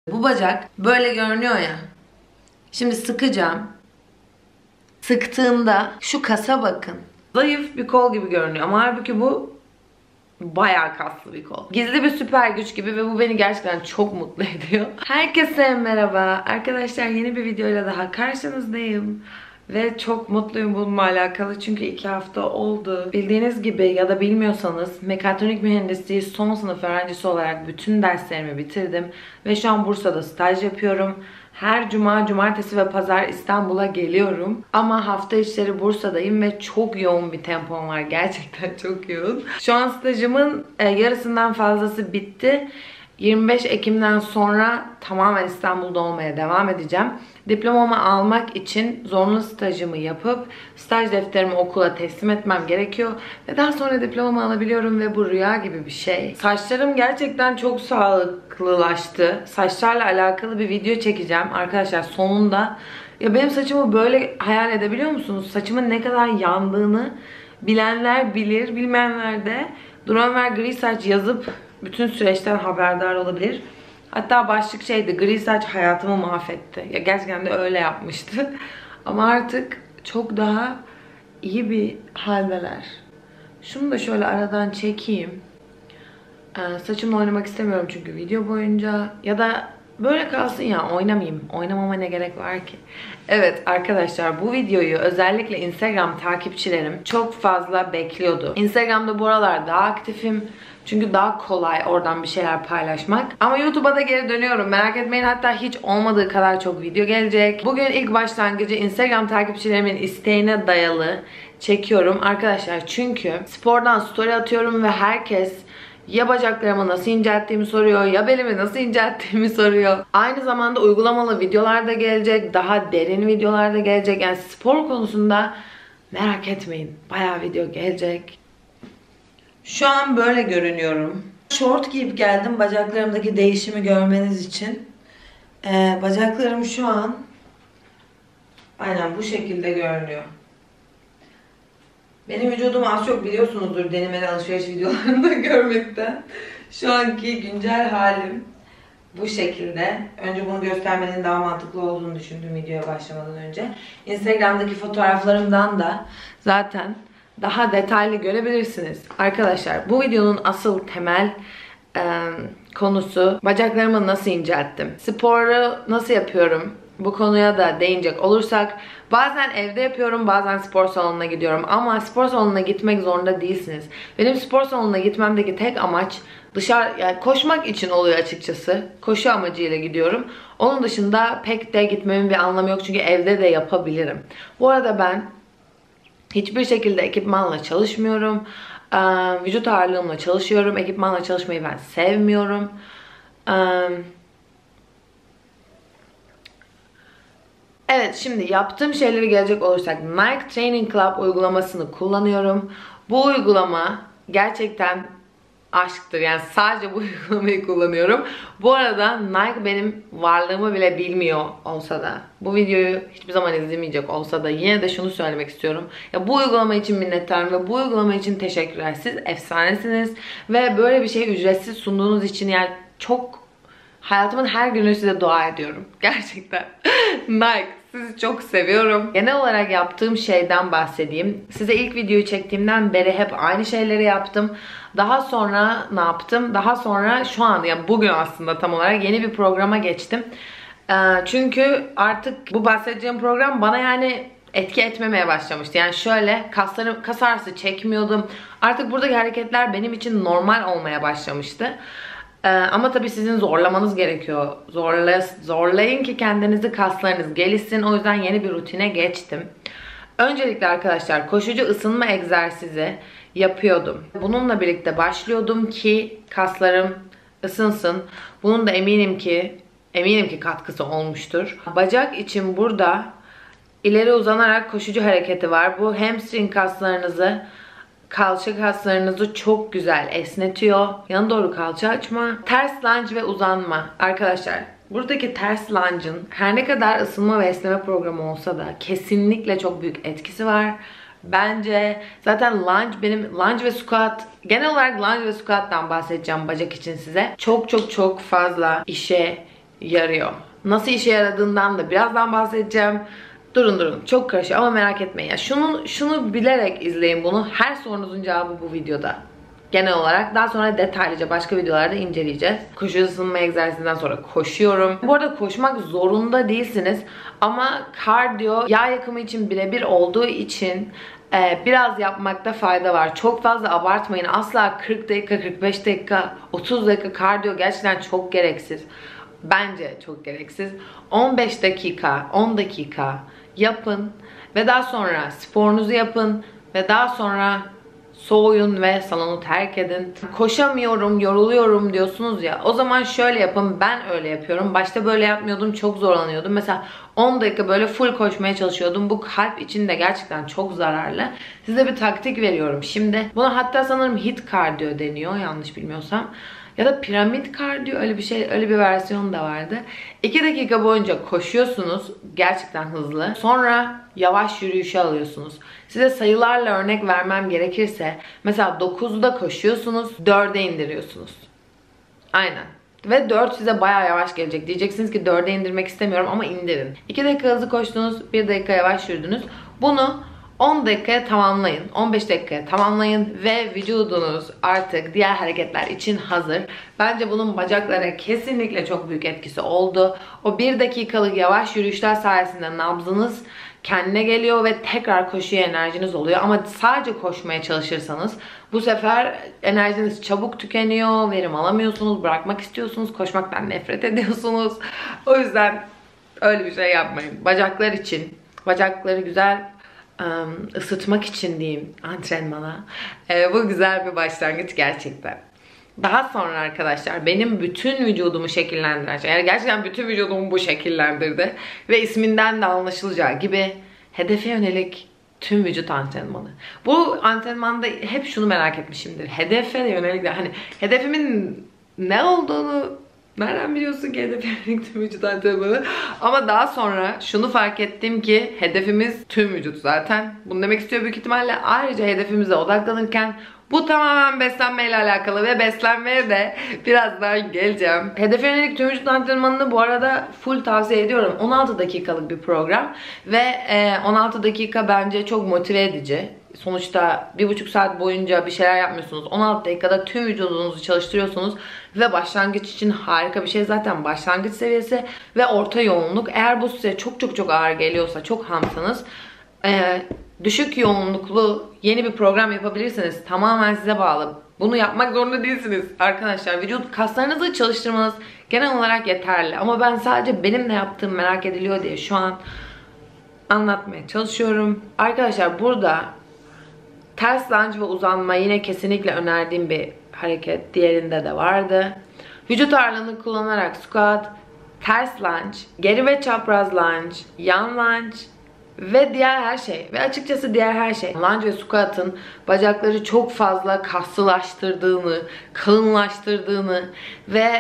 Bu bacak böyle görünüyor ya. Şimdi sıkacağım. Sıktığımda şu kasa bakın. Zayıf bir kol gibi görünüyor ama halbuki bu bayağı kaslı bir kol. Gizli bir süper güç gibi ve bu beni gerçekten çok mutlu ediyor. Herkese merhaba. Arkadaşlar yeni bir videoyla daha karşınızdayım. Ve çok mutluyum bununla alakalı çünkü 2 hafta oldu. Bildiğiniz gibi ya da bilmiyorsanız mekatronik mühendisliği son sınıf öğrencisi olarak bütün derslerimi bitirdim. Ve şu an Bursa'da staj yapıyorum. Her cuma, cumartesi ve pazar İstanbul'a geliyorum. Ama hafta içleri Bursa'dayım ve çok yoğun bir tempom var. Gerçekten çok yoğun. Şu an stajımın yarısından fazlası bitti. 25 Ekim'den sonra tamamen İstanbul'da olmaya devam edeceğim. Diplomamı almak için zorunlu stajımı yapıp staj defterimi okula teslim etmem gerekiyor. Ve daha sonra diplomamı alabiliyorum ve bu rüya gibi bir şey. Saçlarım gerçekten çok sağlıklılaştı. Saçlarla alakalı bir video çekeceğim arkadaşlar sonunda. Ya benim saçımı böyle hayal edebiliyor musunuz? Saçımın ne kadar yandığını bilenler bilir, bilmeyenler de Duran ver gri saç yazıp bütün süreçten haberdar olabilir. Hatta başlık şeydi, gri saç hayatımı mahvetti. Ya gerçekten de öyle yapmıştı. Ama artık çok daha iyi bir haldeler. Şunu da şöyle aradan çekeyim. Saçımla oynamak istemiyorum çünkü video boyunca. Ya da böyle kalsın ya, oynamayayım. Oynamama ne gerek var ki? Evet arkadaşlar, bu videoyu özellikle Instagram takipçilerim çok fazla bekliyordu. Instagram'da bu aralar daha aktifim. Çünkü daha kolay oradan bir şeyler paylaşmak. Ama YouTube'a da geri dönüyorum. Merak etmeyin, hatta hiç olmadığı kadar çok video gelecek. Bugün ilk başlangıcı Instagram takipçilerimin isteğine dayalı çekiyorum arkadaşlar. Çünkü spordan story atıyorum ve herkes ya bacaklarımı nasıl incelttiğimi soruyor, ya belimi nasıl incelttiğimi soruyor. Aynı zamanda uygulamalı videolar da gelecek, daha derin videolar da gelecek. Yani spor konusunda merak etmeyin, bayağı video gelecek. Şu an böyle görünüyorum. Şort giyip geldim bacaklarımdaki değişimi görmeniz için. Bacaklarım şu an aynen bu şekilde görünüyor. Benim vücudumu az çok biliyorsunuzdur denemeli alışveriş videolarında görmekten. Şu anki güncel halim bu şekilde. Önce bunu göstermenin daha mantıklı olduğunu düşündüm videoya başlamadan önce. Instagram'daki fotoğraflarımdan da zaten daha detaylı görebilirsiniz. Arkadaşlar bu videonun asıl temel konusu bacaklarımı nasıl incelttim. Sporu nasıl yapıyorum? Bu konuya da değinecek olursak bazen evde yapıyorum, bazen spor salonuna gidiyorum ama spor salonuna gitmek zorunda değilsiniz. Benim spor salonuna gitmemdeki tek amaç yani koşmak için oluyor açıkçası. Koşu amacıyla gidiyorum. Onun dışında pek de gitmemin bir anlamı yok çünkü evde de yapabilirim. Bu arada ben hiçbir şekilde ekipmanla çalışmıyorum. Vücut ağırlığımla çalışıyorum. Ekipmanla çalışmayı ben sevmiyorum. Evet, şimdi yaptığım şeyleri gelecek olursak Nike Training Club uygulamasını kullanıyorum. Bu uygulama gerçekten aşktır. Yani sadece bu uygulamayı kullanıyorum. Bu arada Nike benim varlığımı bile bilmiyor olsa da, bu videoyu hiçbir zaman izlemeyecek olsa da yine de şunu söylemek istiyorum. Ya bu uygulama için minnettarım ve bu uygulama için teşekkürler. Siz efsanesiniz ve böyle bir şeyi ücretsiz sunduğunuz için yani çok hayatımın her günü size dua ediyorum. Gerçekten. Nike, sizi çok seviyorum. Genel olarak yaptığım şeyden bahsedeyim. Size ilk videoyu çektiğimden beri hep aynı şeyleri yaptım. Daha sonra ne yaptım? Daha sonra şu an, yani bugün aslında tam olarak yeni bir programa geçtim. Çünkü artık bu bahsedeceğim program bana yani etki etmemeye başlamıştı. Yani şöyle kas ağrısı çekmiyordum. Artık buradaki hareketler benim için normal olmaya başlamıştı. Ama tabii sizin zorlamanız gerekiyor. Zorlayın ki kendinizi, kaslarınız gelişsin. O yüzden yeni bir rutine geçtim. Öncelikle arkadaşlar koşucu ısınma egzersizi yapıyordum. Bununla birlikte başlıyordum ki kaslarım ısınsın. Bunun da eminim ki katkısı olmuştur. Bacak için burada ileri uzanarak koşucu hareketi var. Bu hamstring kaslarınızı, kalça kaslarınızı çok güzel esnetiyor. Yana doğru kalça açma. Ters lunge ve uzanma. Arkadaşlar buradaki ters lunge'ın her ne kadar ısınma ve esneme programı olsa da kesinlikle çok büyük etkisi var. Bence zaten lunge ve squat, genel olarak lunge ve squat'tan bahsedeceğim bacak için size. Çok fazla işe yarıyor. Nasıl işe yaradığından da birazdan bahsedeceğim. Durun çok karışık ama merak etmeyin. Ya şunu bilerek izleyin bunu. Her sorunuzun cevabı bu videoda. Genel olarak daha sonra detaylıca başka videolarda inceleyeceğiz. Koşu ısınma egzersizinden sonra koşuyorum. Bu arada koşmak zorunda değilsiniz ama kardiyo yağ yakımı için birebir olduğu için biraz yapmakta fayda var. Çok fazla abartmayın. Asla 40 dakika, 45 dakika, 30 dakika kardiyo gerçekten çok gereksiz. Bence çok gereksiz. 15 dakika, 10 dakika yapın ve daha sonra sporunuzu yapın ve daha sonra soğuyun ve salonu terk edin. Koşamıyorum, yoruluyorum diyorsunuz ya. O zaman şöyle yapın. Ben öyle yapıyorum. Başta böyle yapmıyordum. Çok zorlanıyordum. Mesela 10 dakika böyle full koşmaya çalışıyordum. Bu kalp için de gerçekten çok zararlı. Size bir taktik veriyorum. Şimdi buna hatta sanırım HIIT kardiyo deniyor. Yanlış bilmiyorsam. Ya da piramit kardiyo, öyle bir şey, öyle bir versiyon da vardı. 2 dakika boyunca koşuyorsunuz. Gerçekten hızlı. Sonra yavaş yürüyüşe alıyorsunuz. Size sayılarla örnek vermem gerekirse mesela 9'da koşuyorsunuz, 4'e indiriyorsunuz. Aynen. Ve 4 size bayağı yavaş gelecek. Diyeceksiniz ki 4'e indirmek istemiyorum ama indirin. 2 dakika hızlı koştunuz, 1 dakika yavaş yürüdünüz. Bunu 10 dakikaya tamamlayın, 15 dakikaya tamamlayın ve vücudunuz artık diğer hareketler için hazır. Bence bunun bacaklara kesinlikle çok büyük etkisi oldu. O 1 dakikalık yavaş yürüyüşler sayesinde nabzınız kendine geliyor ve tekrar koşuya enerjiniz oluyor. Ama sadece koşmaya çalışırsanız bu sefer enerjiniz çabuk tükeniyor, verim alamıyorsunuz, bırakmak istiyorsunuz, koşmaktan nefret ediyorsunuz. O yüzden öyle bir şey yapmayın. Bacaklar için, bacakları güzel ısıtmak için diyeyim antrenmana. Bu güzel bir başlangıç gerçekten. Daha sonra arkadaşlar benim bütün vücudumu şekillendiren şey, yani gerçekten bütün vücudumu bu şekillendirdi ve isminden de anlaşılacağı gibi hedefe yönelik tüm vücut antrenmanı. Bu antrenmanda hep şunu merak etmişimdir. Hedefe yönelik de hani hedefimin ne olduğunu nereden biliyorsun ki hedefim tüm vücut antrenmanı? Ama daha sonra şunu fark ettim ki hedefimiz tüm vücut zaten. Bunu demek istiyor büyük ihtimalle. Ayrıca hedefimize odaklanırken bu tamamen beslenmeyle alakalı ve beslenmeye de birazdan geleceğim. Hedefe yönelik tüm vücut antrenmanını bu arada full tavsiye ediyorum. 16 dakikalık bir program ve 16 dakika bence çok motive edici. Sonuçta 1,5 saat boyunca bir şeyler yapmıyorsunuz. 16 dakikada tüm vücudunuzu çalıştırıyorsunuz ve başlangıç için harika bir şey. Zaten başlangıç seviyesi ve orta yoğunluk. Eğer bu size çok ağır geliyorsa, çok hamsanız, düşük yoğunluklu yeni bir program yapabilirsiniz. Tamamen size bağlı. Bunu yapmak zorunda değilsiniz arkadaşlar. Vücut kaslarınızı çalıştırmanız genel olarak yeterli. Ama ben sadece benim ne yaptığım merak ediliyor diye şu an anlatmaya çalışıyorum. Arkadaşlar burada ters lunge ve uzanma yine kesinlikle önerdiğim bir hareket. Diğerinde de vardı. Vücut ağırlığını kullanarak squat, ters lunge, geri ve çapraz lunge, yan lunge ve diğer her şey. Ve açıkçası diğer her şey. Lunge ve squat'ın bacakları çok fazla kaslılaştırdığını, kalınlaştırdığını ve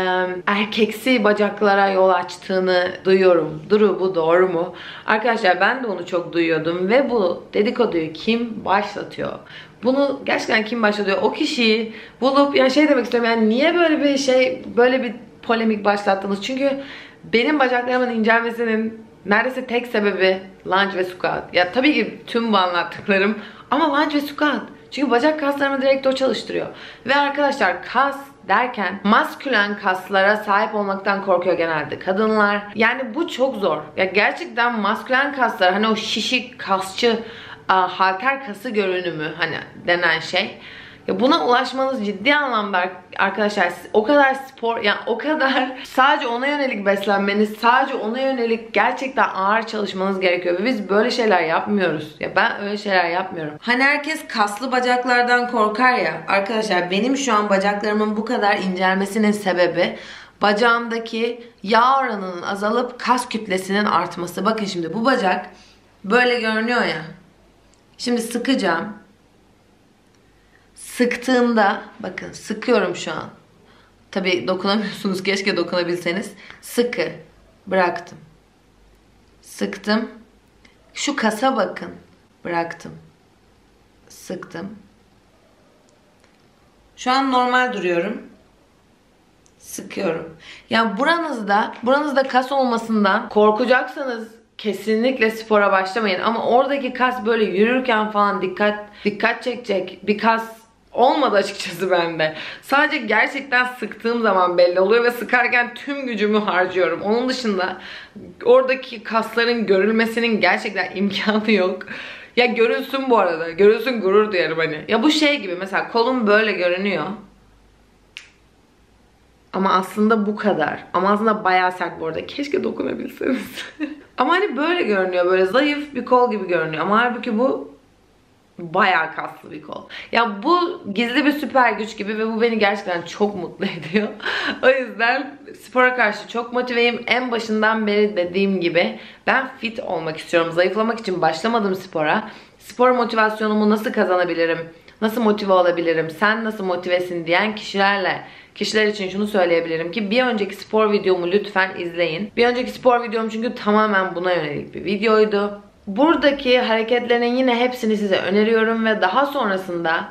erkeksi bacaklara yol açtığını duyuyorum. Duru, bu doğru mu? Arkadaşlar ben de onu çok duyuyordum ve bu dedikoduyu kim başlatıyor? Bunu gerçekten kim başlatıyor? O kişiyi bulup, yani şey demek istiyorum, yani niye böyle bir şey, böyle bir polemik başlattınız? Çünkü benim bacaklarımın incelmesinin neredeyse tek sebebi lunge ve squat. Ya tabii ki tüm bu anlattıklarım ama lunge ve squat. Çünkü bacak kaslarımı direkt o çalıştırıyor. Ve arkadaşlar kas derken maskülen kaslara sahip olmaktan korkuyor genelde kadınlar. Yani bu çok zor. Ya gerçekten maskülen kaslar, hani o şişik kasçı halter kası görünümü hani denen şey. Ya buna ulaşmanız ciddi anlamda arkadaşlar, o kadar spor, yani o kadar sadece ona yönelik beslenmeniz, sadece ona yönelik gerçekten ağır çalışmanız gerekiyor ve biz böyle şeyler yapmıyoruz. Ya ben öyle şeyler yapmıyorum. Hani herkes kaslı bacaklardan korkar ya arkadaşlar, benim şu an bacaklarımın bu kadar incelmesinin sebebi bacağımdaki yağ oranının azalıp kas kütlesinin artması. Bakın şimdi bu bacak böyle görünüyor ya. Şimdi sıkacağım. Sıktığımda, bakın sıkıyorum şu an. Tabii dokunamıyorsunuz, keşke dokunabilseniz. Sıkı. Bıraktım. Sıktım. Şu kasa bakın. Bıraktım. Sıktım. Şu an normal duruyorum. sıkıyorum. Yani buranızda kas olmasından korkacaksanız kesinlikle spora başlamayın. Ama oradaki kas böyle yürürken falan dikkat çekecek bir kas olmadı açıkçası bende. Sadece gerçekten sıktığım zaman belli oluyor ve sıkarken tüm gücümü harcıyorum. Onun dışında oradaki kasların görülmesinin gerçekten imkanı yok. Ya görülsün bu arada. Görülsün, gurur duyarım hani. Ya bu şey gibi, mesela kolum böyle görünüyor. Ama aslında bu kadar. Ama aslında bayağı sert bu arada. Keşke dokunabilseniz. Ama hani böyle görünüyor. Böyle zayıf bir kol gibi görünüyor. Ama halbuki bu bayağı kaslı bir kol. Ya bu gizli bir süper güç gibi ve bu beni gerçekten çok mutlu ediyor. O yüzden spora karşı çok motiveyim. En başından beri dediğim gibi ben fit olmak istiyorum. Zayıflamak için başlamadım spora. Spor motivasyonumu nasıl kazanabilirim? Nasıl motive olabilirim? Sen nasıl motivesin diyen kişiler için şunu söyleyebilirim ki bir önceki spor videomu lütfen izleyin. Bir önceki spor videom çünkü tamamen buna yönelik bir videoydu. Buradaki hareketlerin yine hepsini size öneriyorum ve daha sonrasında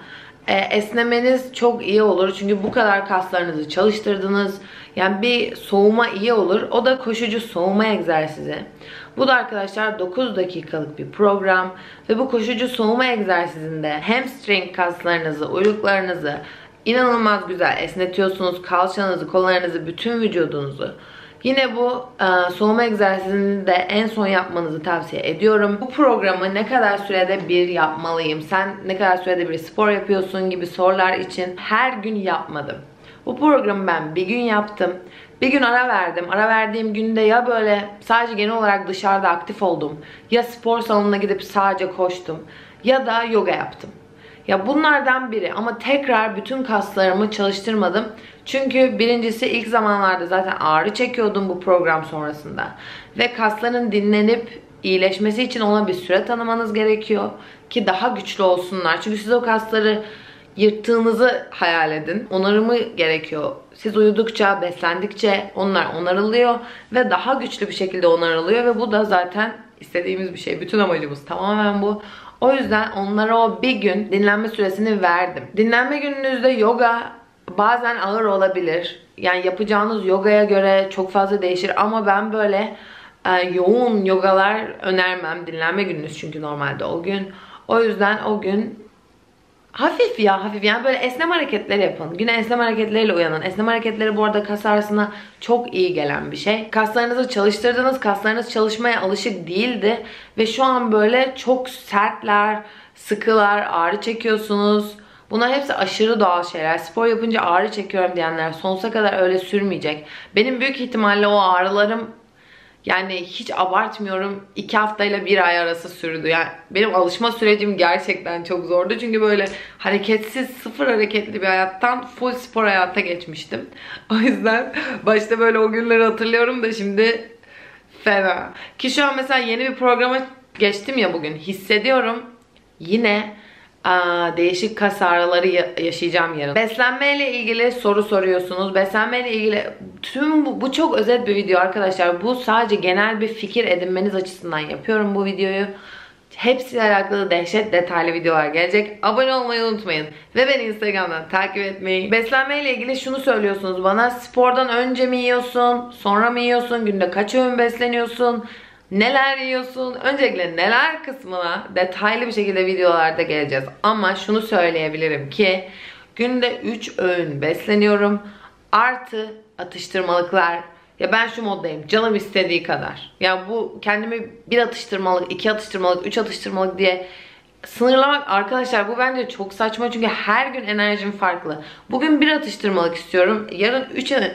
esnemeniz çok iyi olur. Çünkü bu kadar kaslarınızı çalıştırdınız. Yani bir soğuma iyi olur. O da koşucu soğuma egzersizi. Bu da arkadaşlar 9 dakikalık bir program. Ve bu koşucu soğuma egzersizinde hamstring kaslarınızı, uyluklarınızı inanılmaz güzel esnetiyorsunuz. Kalçanızı, kollarınızı, bütün vücudunuzu. Yine bu soğuma egzersizini de en son yapmanızı tavsiye ediyorum. Bu programı ne kadar sürede bir yapmalıyım? Sen ne kadar sürede bir spor yapıyorsun gibi sorular için her gün yapmadım. Bu programı ben bir gün yaptım. Bir gün ara verdim. Ara verdiğim günde ya böyle sadece genel olarak dışarıda aktif oldum. Ya spor salonuna gidip sadece koştum. Ya da yoga yaptım. Ya bunlardan biri, ama tekrar bütün kaslarımı çalıştırmadım. Çünkü birincisi ilk zamanlarda zaten ağrı çekiyordum bu program sonrasında. Ve kasların dinlenip iyileşmesi için ona bir süre tanımanız gerekiyor. Ki daha güçlü olsunlar. Çünkü siz o kasları yırttığınızı hayal edin. Onarımı gerekiyor. Siz uyudukça, beslendikçe onlar onarılıyor. Ve daha güçlü bir şekilde onarılıyor. Ve bu da zaten istediğimiz bir şey. Bütün amacımız tamamen bu. O yüzden onlara o bir gün dinlenme süresini verdim. Dinlenme gününüzde yoga bazen ağır olabilir. Yani yapacağınız yogaya göre çok fazla değişir. Ama ben böyle yoğun yogalar önermem. Dinlenme gününüz çünkü normalde o gün. O yüzden o gün hafif yani böyle esneme hareketleri yapın. Güne esneme hareketleriyle uyanın. Esneme hareketleri bu arada kas ağrısına çok iyi gelen bir şey. Kaslarınızı çalıştırdınız. Kaslarınız çalışmaya alışık değildi. Ve şu an böyle çok sertler, sıkılar, ağrı çekiyorsunuz. Bunlar hepsi aşırı doğal şeyler. Spor yapınca ağrı çekiyorum diyenler sonsuza kadar öyle sürmeyecek. Benim büyük ihtimalle o ağrılarım, yani hiç abartmıyorum, 2 haftayla 1 ay arası sürdü. Yani benim alışma sürecim gerçekten çok zordu. Çünkü böyle hareketsiz, sıfır hareketli bir hayattan full spor hayata geçmiştim. O yüzden başta böyle o günleri hatırlıyorum da şimdi fena. Ki şu an mesela yeni bir programa geçtim ya bugün. Hissediyorum yine değişik kas ağrıları yaşayacağım yarın. Beslenmeyle ilgili soru soruyorsunuz. Beslenmeyle ilgili bu çok özet bir video arkadaşlar. Bu sadece genel bir fikir edinmeniz açısından yapıyorum bu videoyu. Hepsiyle alakalı dehşet detaylı videolar gelecek. Abone olmayı unutmayın. Ve beni Instagram'dan takip etmeyi. Beslenmeyle ilgili şunu söylüyorsunuz bana. Spordan önce mi yiyorsun? Sonra mı yiyorsun? Günde kaç öğün besleniyorsun? Neler yiyorsun? Öncelikle neler kısmına detaylı bir şekilde videolarda geleceğiz. Ama şunu söyleyebilirim ki günde 3 öğün besleniyorum. Artı atıştırmalıklar. Ya ben şu moddayım. Canım istediği kadar. Ya bu kendimi 1 atıştırmalık, 2 atıştırmalık, 3 atıştırmalık diye sınırlamak arkadaşlar, bu bence çok saçma. Çünkü her gün enerjim farklı. Bugün 1 atıştırmalık istiyorum. Yarın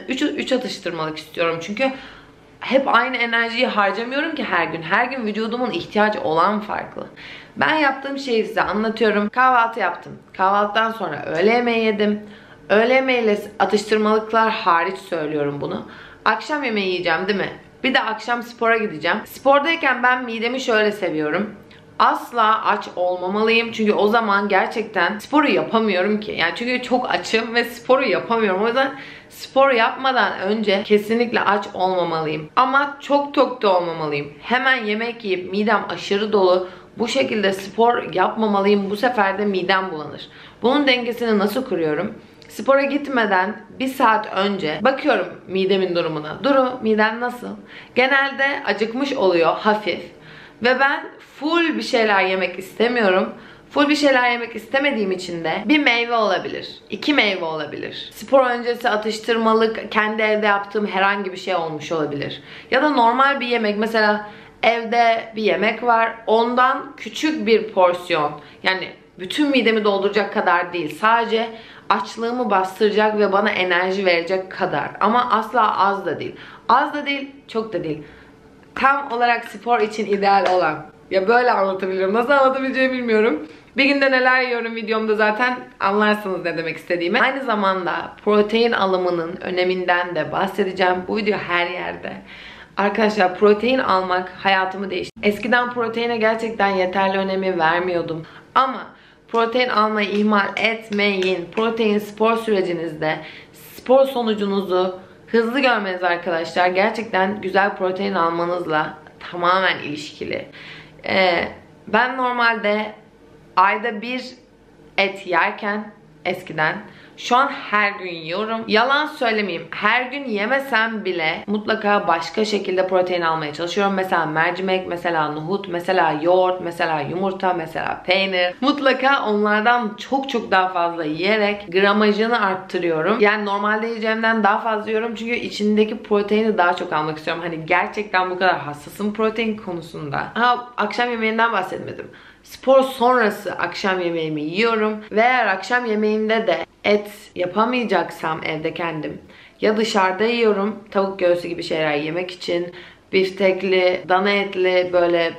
3 atıştırmalık istiyorum. Çünkü hep aynı enerjiyi harcamıyorum ki her gün. Her gün vücudumun ihtiyacı olan farklı. Ben yaptığım şeyi size anlatıyorum. Kahvaltı yaptım. Kahvaltıdan sonra öğle yemeği yedim. Öğle yemeğiyle atıştırmalıklar hariç söylüyorum bunu. Akşam yemeği yiyeceğim değil mi? Bir de akşam spora gideceğim. Spordayken ben midemi şöyle seviyorum. Asla aç olmamalıyım. Çünkü o zaman gerçekten sporu yapamıyorum ki. Yani çünkü çok açım ve sporu yapamıyorum. O yüzden spor yapmadan önce kesinlikle aç olmamalıyım. Ama çok tok da olmamalıyım. Hemen yemek yiyip midem aşırı dolu, bu şekilde spor yapmamalıyım. Bu sefer de midem bulanır. Bunun dengesini nasıl kuruyorum? spora gitmeden bir saat önce bakıyorum midemin durumuna. Duru, miden nasıl? Genelde acıkmış oluyor hafif. Ve ben full bir şeyler yemek istemiyorum. Full bir şeyler yemek istemediğim için de bir meyve olabilir, 2 meyve olabilir. Spor öncesi atıştırmalık, kendi evde yaptığım herhangi bir şey olmuş olabilir. Ya da normal bir yemek, mesela evde bir yemek var, ondan küçük bir porsiyon. Yani bütün midemi dolduracak kadar değil, sadece açlığımı bastıracak ve bana enerji verecek kadar. Ama asla az da değil. Az da değil, çok da değil. Tam olarak spor için ideal olan. Ya böyle anlatabilirim. Nasıl anlatabileceğimi bilmiyorum. Bir günde neler yiyorum videomda zaten anlarsınız ne demek istediğimi. Aynı zamanda protein alımının öneminden de bahsedeceğim. Bu video her yerde. Arkadaşlar, protein almak hayatımı değiştirdi. Eskiden proteine gerçekten yeterli önemi vermiyordum. Ama protein almayı ihmal etmeyin. Protein spor sürecinizde spor sonucunuzu hızlı görmeniz arkadaşlar. Gerçekten güzel protein almanızla tamamen ilişkili. Ben normalde ayda bir et yerken eskiden, şu an her gün yiyorum. Yalan söylemeyeyim, her gün yemesem bile mutlaka başka şekilde protein almaya çalışıyorum. Mesela mercimek, mesela nohut, mesela yoğurt, mesela yumurta, mesela peynir. Mutlaka onlardan çok daha fazla yiyerek gramajını arttırıyorum. Yani normalde yiyeceğimden daha fazla yiyorum çünkü içindeki proteini daha çok almak istiyorum. Hani gerçekten bu kadar hassasım protein konusunda. Akşam yemeğinden bahsetmedim. Spor sonrası akşam yemeğimi yiyorum ve eğer akşam yemeğimde de et yapamayacaksam evde kendim, ya dışarıda yiyorum tavuk göğsü gibi şeyler yemek için, biftekli, dana etli, böyle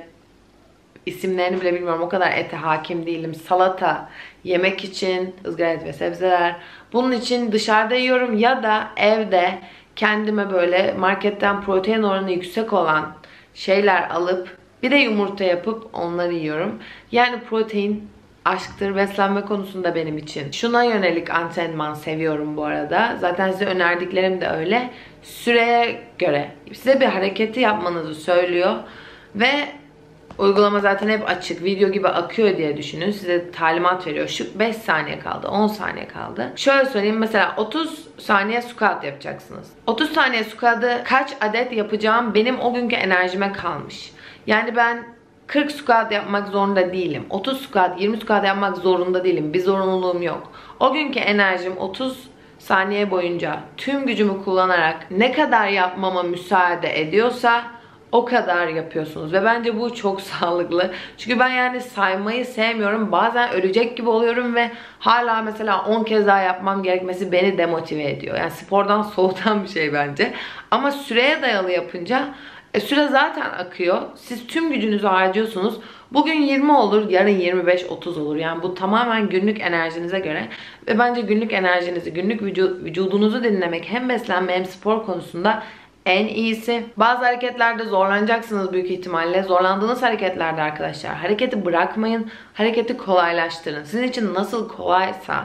isimlerini bile bilmiyorum, o kadar ete hakim değilim, salata yemek için, ızgara et ve sebzeler, bunun için dışarıda yiyorum ya da evde kendime böyle marketten protein oranı yüksek olan şeyler alıp bir de yumurta yapıp onları yiyorum. Yani protein aşktır beslenme konusunda benim için. Şuna yönelik antrenman seviyorum bu arada. Zaten size önerdiklerim de öyle. Süreye göre size bir hareketi yapmanızı söylüyor ve uygulama zaten hep açık, video gibi akıyor diye düşünün. Size talimat veriyor. Şu 5 saniye kaldı, 10 saniye kaldı. Şöyle söyleyeyim, mesela 30 saniye squat yapacaksınız. 30 saniye squat'ı kaç adet yapacağım benim o günkü enerjime kalmış. Yani ben 40 squat yapmak zorunda değilim. 30 squat, 20 squat yapmak zorunda değilim. Bir zorunluluğum yok. O günkü enerjim 30 saniye boyunca tüm gücümü kullanarak ne kadar yapmama müsaade ediyorsa o kadar yapıyorsunuz. Ve bence bu çok sağlıklı. Çünkü ben yani saymayı sevmiyorum. Bazen ölecek gibi oluyorum ve hala mesela 10 kez daha yapmam gerekmesi beni demotive ediyor. Yani spordan soğutan bir şey bence. Ama süreye dayalı yapınca süre zaten akıyor. Siz tüm gücünüzü harcıyorsunuz. Bugün 20 olur, yarın 25-30 olur. Yani bu tamamen günlük enerjinize göre. Ve bence günlük enerjinizi, günlük vücudunuzu dinlemek hem beslenme hem spor konusunda en iyisi. Bazı hareketlerde zorlanacaksınız büyük ihtimalle. Zorlandığınız hareketlerde arkadaşlar hareketi bırakmayın. Hareketi kolaylaştırın. Sizin için nasıl kolaysa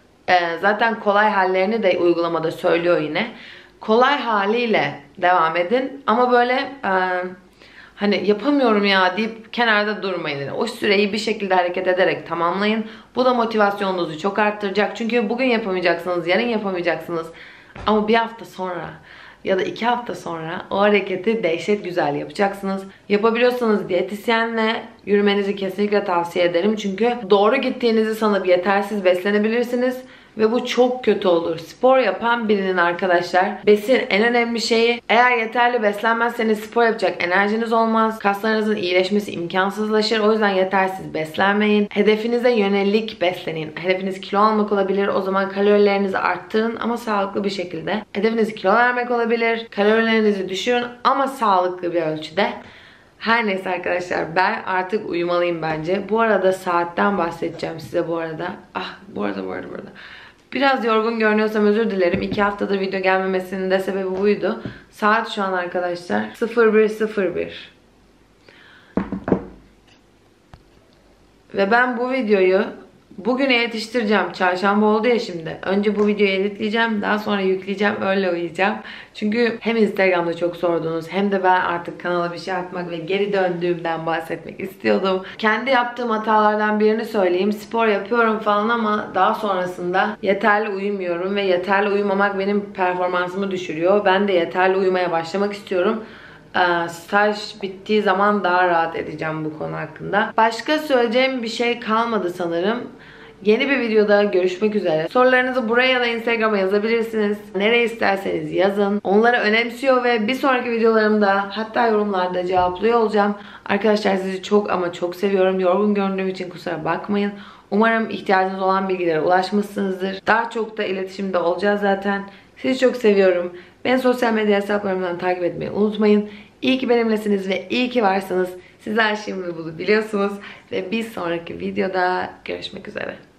zaten kolay hallerini de uygulamada söylüyor yine. Kolay haliyle devam edin ama böyle hani yapamıyorum ya deyip kenarda durmayın. O süreyi bir şekilde hareket ederek tamamlayın. Bu da motivasyonunuzu çok arttıracak. Çünkü bugün yapamayacaksınız, yarın yapamayacaksınız. Ama bir hafta sonra ya da 2 hafta sonra o hareketi dehşet güzel yapacaksınız. Yapabiliyorsanız diyetisyenle yürümenizi kesinlikle tavsiye ederim. Çünkü doğru gittiğinizi sanıp yetersiz beslenebilirsiniz. Ve bu çok kötü olur. Spor yapan birinin arkadaşlar, besin en önemli şeyi. Eğer yeterli beslenmezseniz spor yapacak enerjiniz olmaz. Kaslarınızın iyileşmesi imkansızlaşır. O yüzden yetersiz beslenmeyin. Hedefinize yönelik beslenin. Hedefiniz kilo almak olabilir. O zaman kalorilerinizi arttırın ama sağlıklı bir şekilde. Hedefiniz kilo vermek olabilir. Kalorilerinizi düşürün ama sağlıklı bir ölçüde. Her neyse arkadaşlar, ben artık uyumalıyım bence. Bu arada saatten bahsedeceğim size bu arada. Bu arada. Biraz yorgun görünüyorsam özür dilerim. 2 haftadır video gelmemesinin de sebebi buydu. Saat şu an arkadaşlar 01:01. Ve ben bu videoyu Bugüne yetiştireceğim. Çarşamba oldu ya şimdi. Önce bu videoyu editleyeceğim. Daha sonra yükleyeceğim. Öyle uyuyacağım. Çünkü hem Instagram'da çok sordunuz hem de ben artık kanala bir şey atmak ve geri döndüğümden bahsetmek istiyordum. Kendi yaptığım hatalardan birini söyleyeyim. Spor yapıyorum falan ama daha sonrasında yeterli uyumuyorum ve yeterli uyumamak benim performansımı düşürüyor. Ben de yeterli uyumaya başlamak istiyorum. Staj bittiği zaman daha rahat edeceğim bu konu hakkında. Başka söyleyeceğim bir şey kalmadı sanırım. Yeni bir videoda görüşmek üzere. Sorularınızı buraya ya da Instagram'a yazabilirsiniz. Nereye isterseniz yazın. Onları önemsiyor ve bir sonraki videolarımda hatta yorumlarda cevaplıyor olacağım. Arkadaşlar sizi çok ama çok seviyorum. Yorgun göründüğüm için kusura bakmayın. Umarım ihtiyacınız olan bilgilere ulaşmışsınızdır. Daha çok da iletişimde olacağız zaten. Sizi çok seviyorum. Beni sosyal medya hesaplarımdan takip etmeyi unutmayın. İyi ki benimlesiniz ve iyi ki varsınız. Sizler şimdi bunu biliyorsunuz. Ve bir sonraki videoda görüşmek üzere.